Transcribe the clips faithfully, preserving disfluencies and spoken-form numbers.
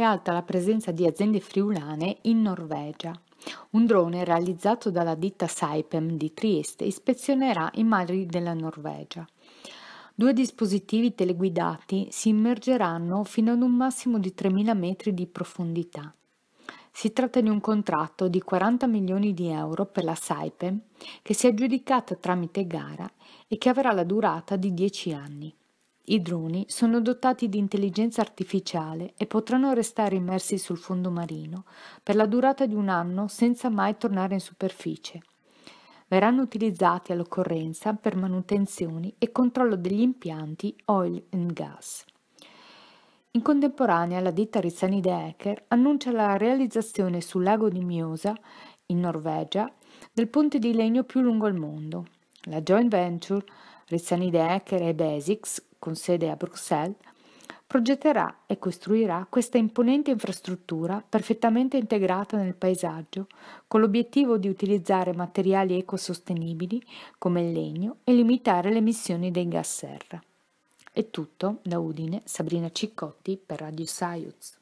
è alta la presenza di aziende friulane in Norvegia. Un drone realizzato dalla ditta Saipem di Trieste ispezionerà i mari della Norvegia. Due dispositivi teleguidati si immergeranno fino ad un massimo di tremila metri di profondità. Si tratta di un contratto di quaranta milioni di euro per la Saipem che si è aggiudicata tramite gara e che avrà la durata di dieci anni. I droni sono dotati di intelligenza artificiale e potranno restare immersi sul fondo marino per la durata di un anno senza mai tornare in superficie. Verranno utilizzati all'occorrenza per manutenzioni e controllo degli impianti oil and gas. In contemporanea la ditta Rizzani De Eker annuncia la realizzazione sul lago di Mjosa, in Norvegia, del ponte di legno più lungo al mondo. La joint venture Rizzani De Eker e Basics, con sede a Bruxelles, progetterà e costruirà questa imponente infrastruttura perfettamente integrata nel paesaggio, con l'obiettivo di utilizzare materiali ecosostenibili come il legno e limitare le emissioni dei gas serra. È tutto da Udine, Sabrina Ciccotti per Radio Saiuz.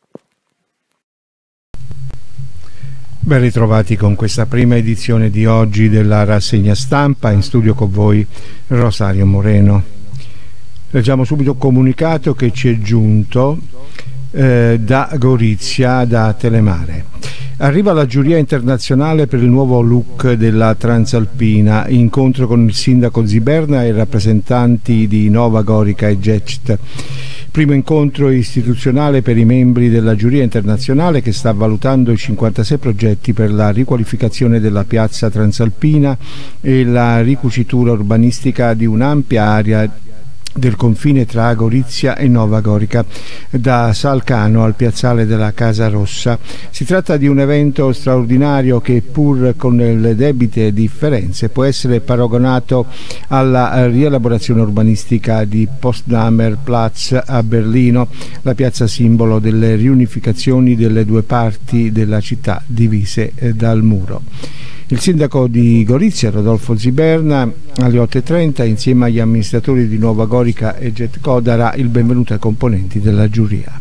Ben ritrovati con questa prima edizione di oggi della rassegna stampa. In studio con voi Rosario Moreno. Leggiamo subito un comunicato che ci è giunto eh, da Gorizia, da Telemare. Arriva la giuria internazionale per il nuovo look della Transalpina, incontro con il sindaco Ziberna e i rappresentanti di Nova Gorica e Gect. Primo incontro istituzionale per i membri della giuria internazionale che sta valutando i cinquantasei progetti per la riqualificazione della piazza Transalpina e la ricucitura urbanistica di un'ampia area del confine tra Gorizia e Nova Gorica, da Salcano al piazzale della Casa Rossa. Si tratta di un evento straordinario che, pur con le debite differenze, può essere paragonato alla rielaborazione urbanistica di Potsdamer Platz a Berlino, la piazza simbolo delle riunificazioni delle due parti della città divise dal muro. Il sindaco di Gorizia, Rodolfo Ziberna, alle otto e trenta, insieme agli amministratori di Nova Gorica e Getco, darà il benvenuto ai componenti della giuria.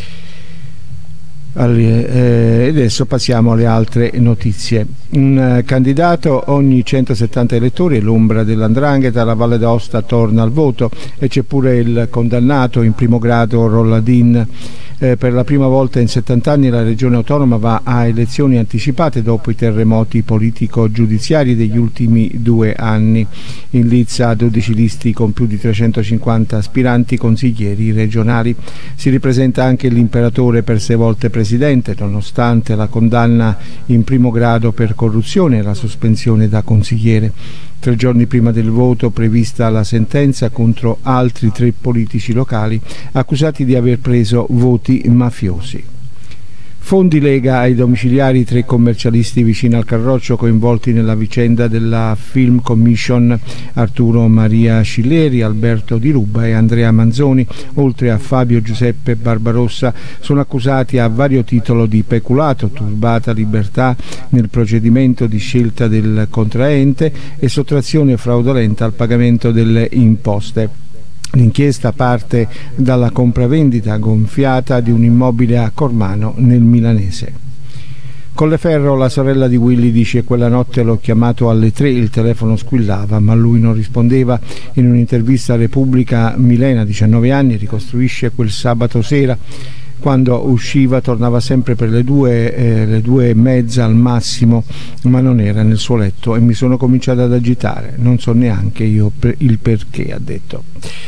E adesso passiamo alle altre notizie. Un candidato ogni centosettanta elettori è l'ombra dell'Andrangheta. La Valle d'Aosta torna al voto e c'è pure il condannato in primo grado Rolladin. Eh, per la prima volta in settanta anni la regione autonoma va a elezioni anticipate dopo i terremoti politico-giudiziari degli ultimi due anni. In lizza dodici listi con più di trecentocinquanta aspiranti consiglieri regionali. Si ripresenta anche l'imperatore per sei volte presidente, nonostante la condanna in primo grado per corruzione e la sospensione da consigliere. Tre giorni prima del voto prevista la sentenza contro altri tre politici locali accusati di aver preso voti mafiosi. Fondi Lega ai domiciliari tre commercialisti vicino al Carroccio coinvolti nella vicenda della Film Commission, Arturo Maria Scilleri, Alberto Di Ruba e Andrea Manzoni, oltre a Fabio Giuseppe Barbarossa, sono accusati a vario titolo di peculato, turbata libertà nel procedimento di scelta del contraente e sottrazione fraudolenta al pagamento delle imposte. L'inchiesta parte dalla compravendita gonfiata di un immobile a Cormano nel Milanese. Colleferro, la sorella di Willy, dice: quella notte l'ho chiamato alle tre, il telefono squillava ma lui non rispondeva. In un'intervista a Repubblica, Milena, diciannove anni, ricostruisce quel sabato sera. Quando usciva tornava sempre per le due, eh, le due e mezza al massimo, ma non era nel suo letto e mi sono cominciata ad agitare. Non so neanche io per il perché, ha detto.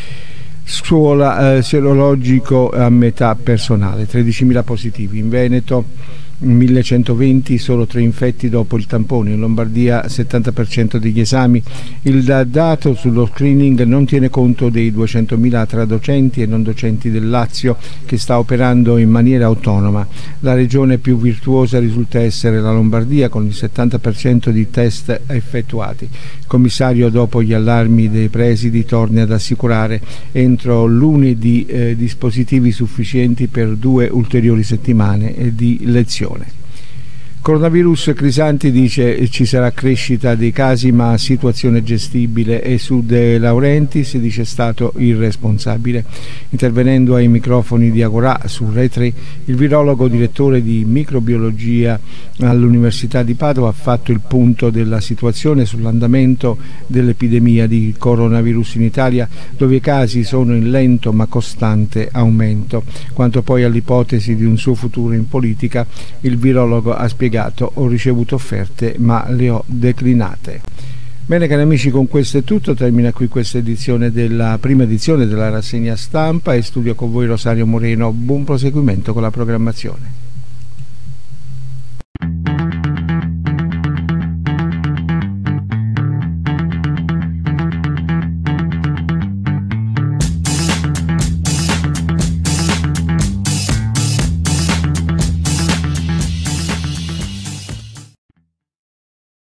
Scuola eh, serologico a metà personale, tredicimila positivi. In Veneto millecentoventi, solo tre infetti dopo il tampone. In Lombardia settanta per cento degli esami. Il dato sullo screening non tiene conto dei duecentomila tra docenti e non docenti del Lazio, che sta operando in maniera autonoma. La regione più virtuosa risulta essere la Lombardia, con il settanta per cento di test effettuati. Il commissario, dopo gli allarmi dei presidi, torna ad assicurare entro lunedì eh, dispositivi sufficienti per due ulteriori settimane eh, di lezione. Coronavirus, Crisanti dice ci sarà crescita dei casi ma situazione gestibile, e su De Laurentiis dice stato irresponsabile. Intervenendo ai microfoni di Agorà su Rai tre, il virologo direttore di microbiologia all'Università di Padova ha fatto il punto della situazione sull'andamento dell'epidemia di coronavirus in Italia, dove i casi sono in lento ma costante aumento. Quanto poi all'ipotesi di un suo futuro in politica, il virologo ha spiegato: ho ricevuto offerte ma le ho declinate. Bene cari amici, con questo è tutto, termina qui questa edizione della prima edizione della rassegna stampa, e studio con voi Rosario Moreno. Buon proseguimento con la programmazione.